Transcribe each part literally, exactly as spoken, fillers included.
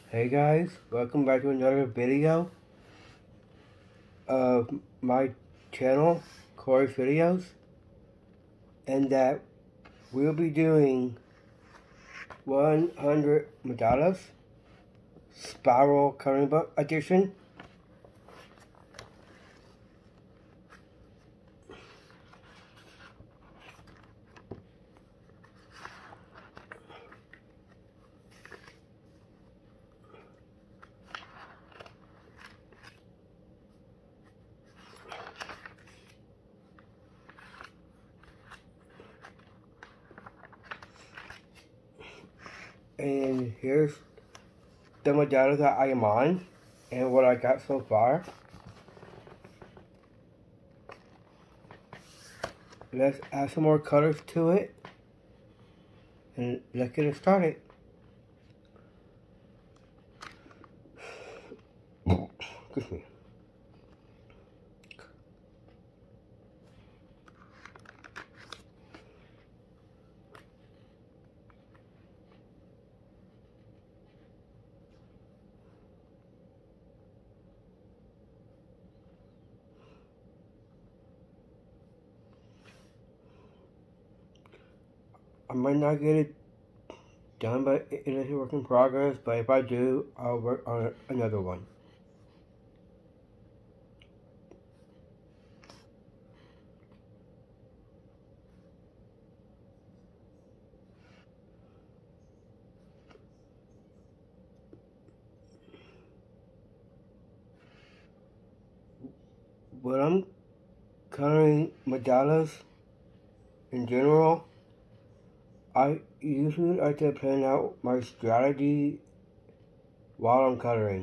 Hey guys, welcome back to another video of my channel, Corey Videos, and that we'll be doing one hundred Mandalas Spiral Coloring Book Edition. And here's the Mandalas that I am on and what I got so far. Let's add some more colors to it and let's get it started. Excuse me. I might not get it done, but it is a work in progress. But if I do, I'll work on another one. When I'm coloring mandalas in general, I usually like to plan out my strategy while I'm coloring.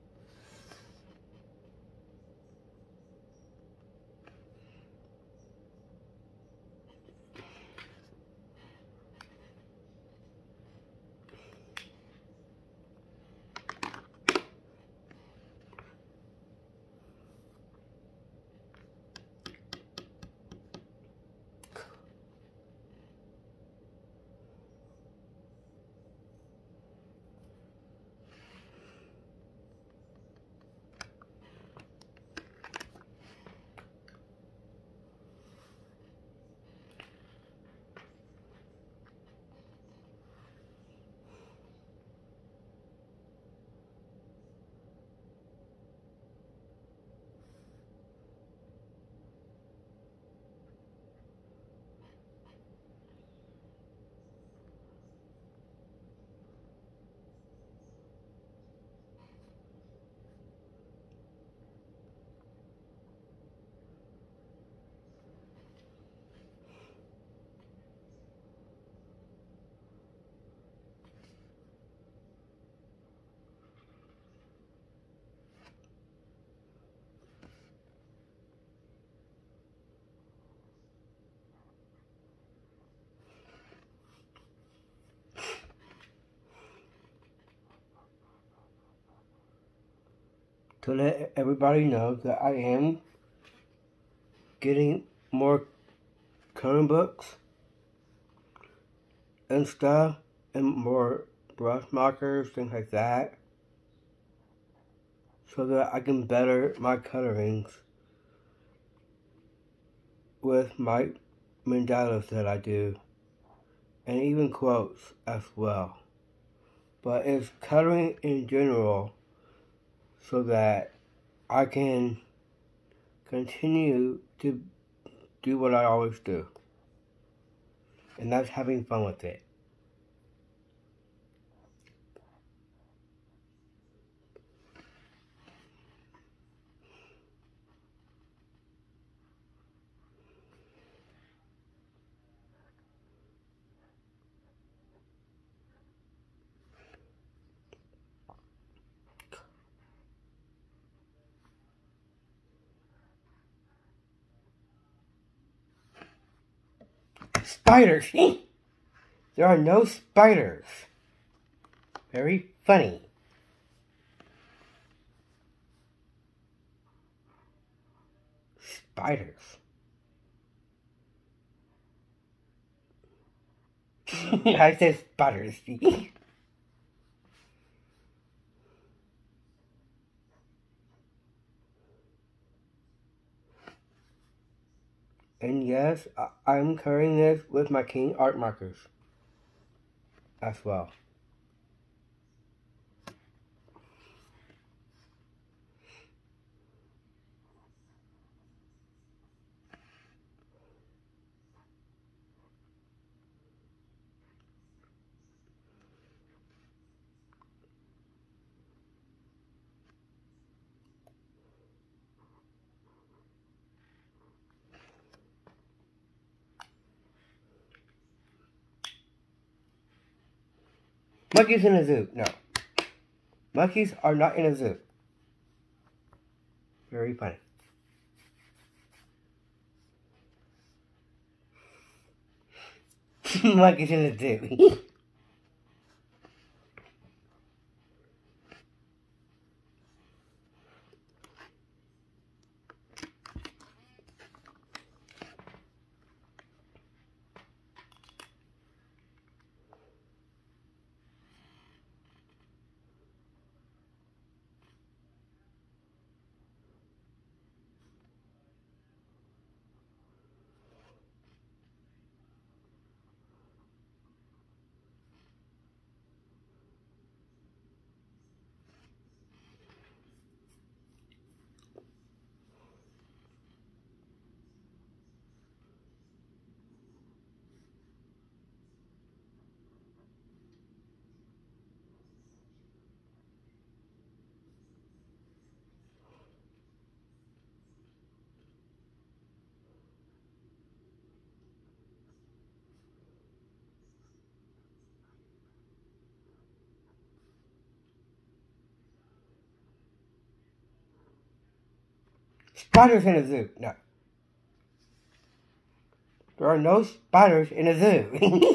To let everybody know that I am getting more coloring books and stuff, and more brush markers, things like that, so that I can better my colorings with my mandalas that I do, and even quotes as well. But it's coloring in general so that I can continue to do what I always do, and that's having fun with it. Spiders! There are no spiders. Very funny. Spiders. I said spiders. And yes, I I'm coloring this with my King art markers as well. Monkeys in a zoo. No. Monkeys are not in a zoo. Very funny. Monkeys in a zoo. Spiders in a zoo. No. There are no spiders in a zoo.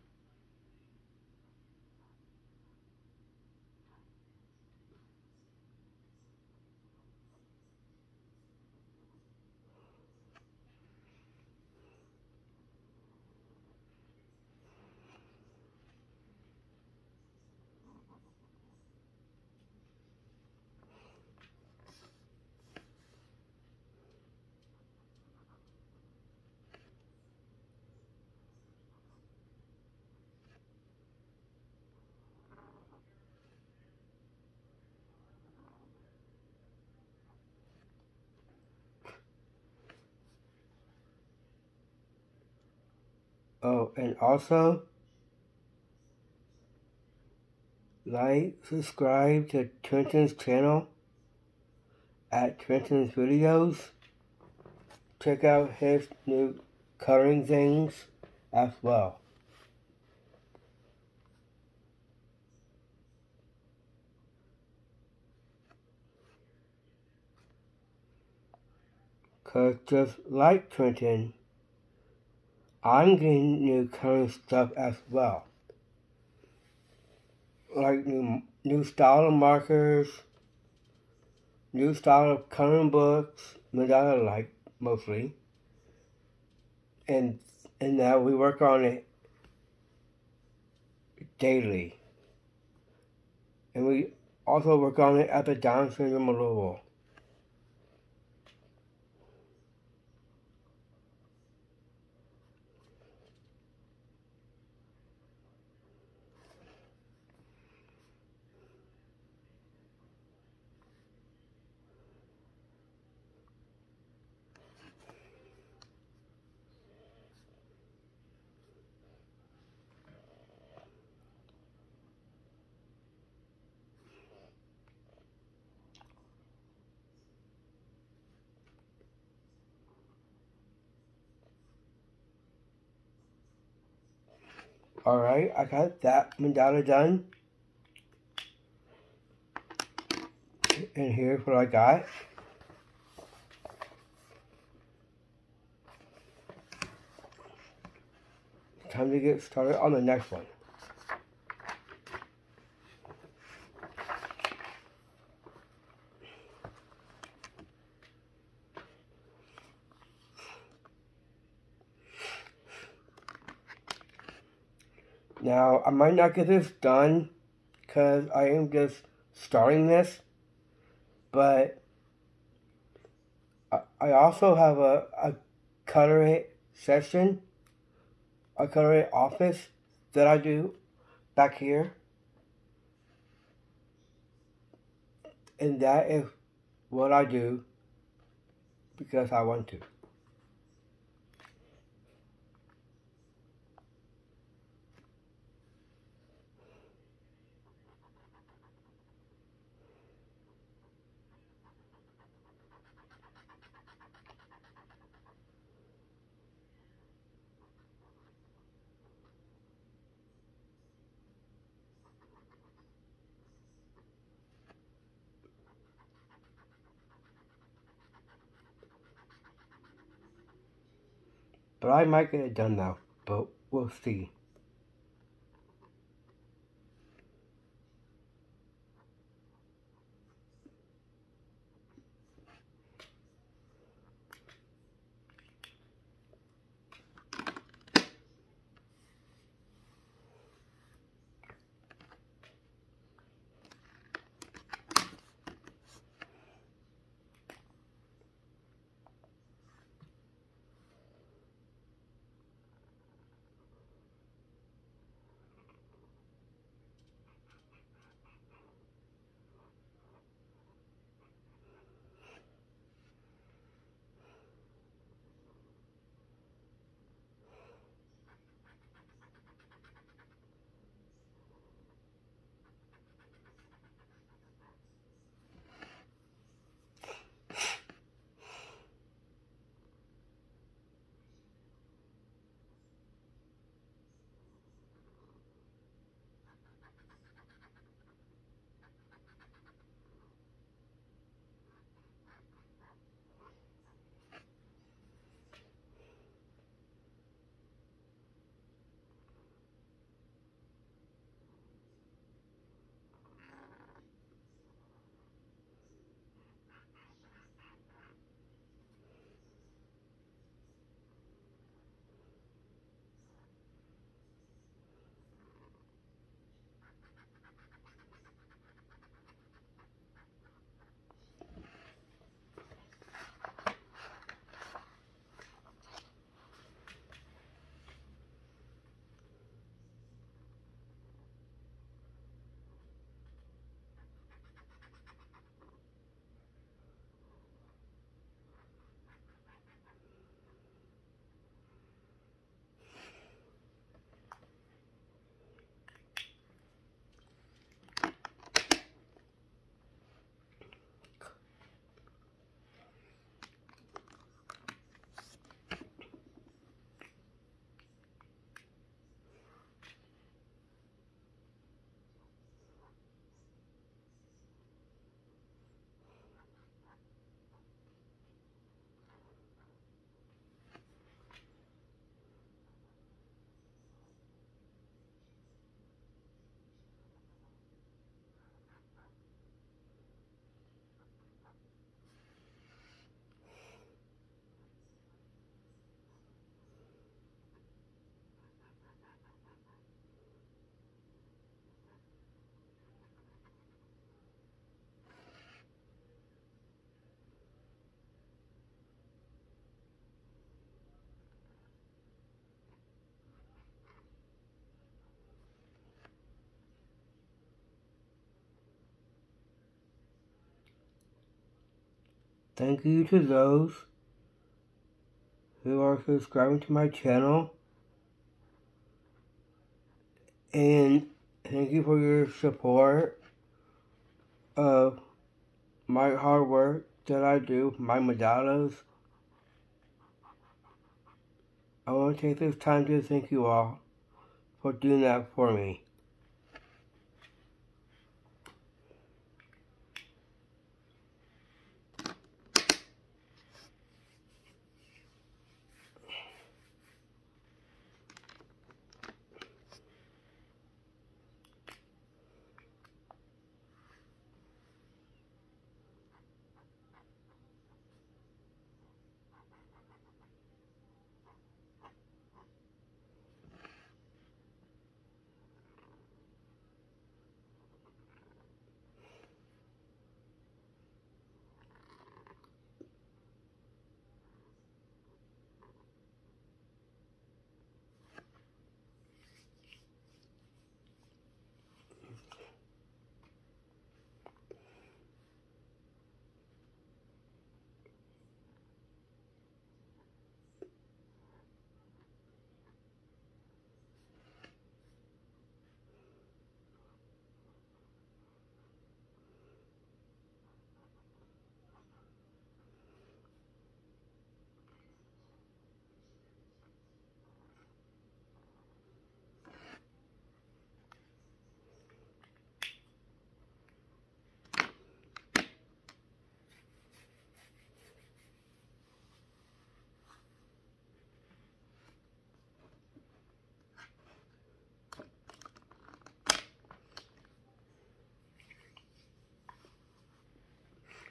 Oh, and also, like, subscribe to Trenton's channel at Trenton's Videos. Check out his new coloring things as well. Cause just like Trenton, I'm getting new coloring stuff as well. Like new new style of markers, new style of coloring books, that I like mostly. And and now we work on it daily. And we also work on it at the Down Syndrome of Louisville. Alright, I got that mandala done. And here's what I got. Time to get started on the next one. Now, I might not get this done because I am just starting this, but I also have a, a coloring session, a coloring office that I do back here. And that is what I do because I want to. But I might get it done now, but we'll see. Thank you to those who are subscribing to my channel. And thank you for your support of my hard work that I do, my mandalas. I want to take this time to thank you all for doing that for me.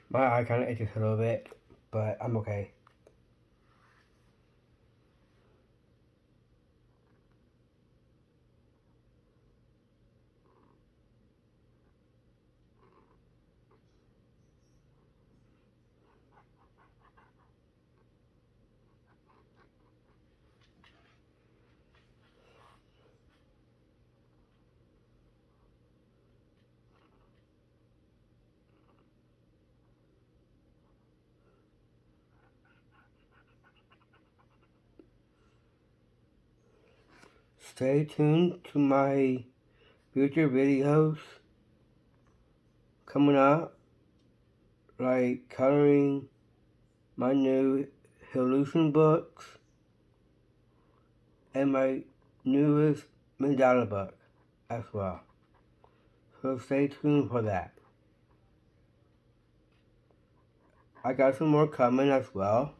My eye kind of itches a little bit, but I'm okay. Stay tuned to my future videos coming up, like coloring my new Illusion books and my newest Mandala book as well. So stay tuned for that. I got some more coming as well.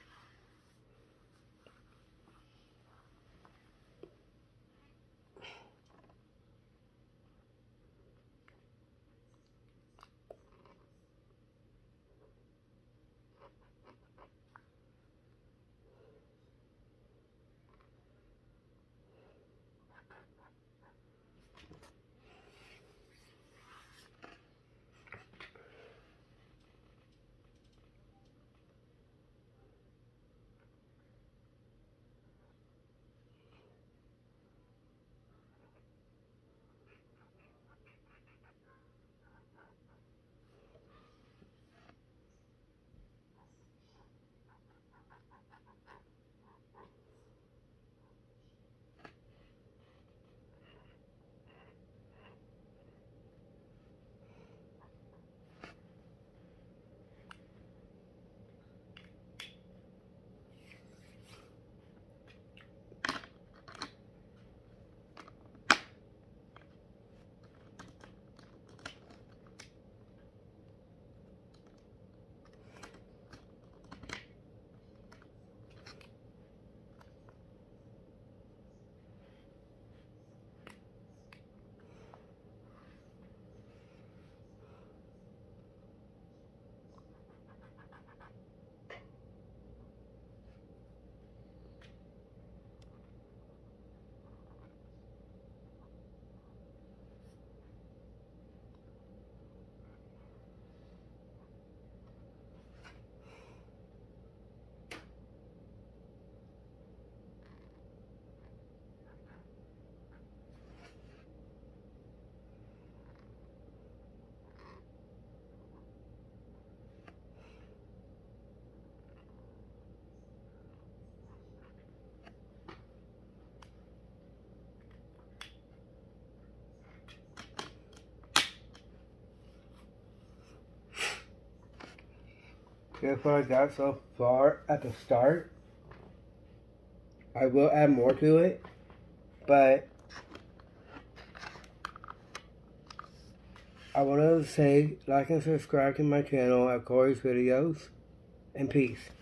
Here's what I got so far at the start. I will add more to it, but I want to say like and subscribe to my channel at Corey's Videos, and peace.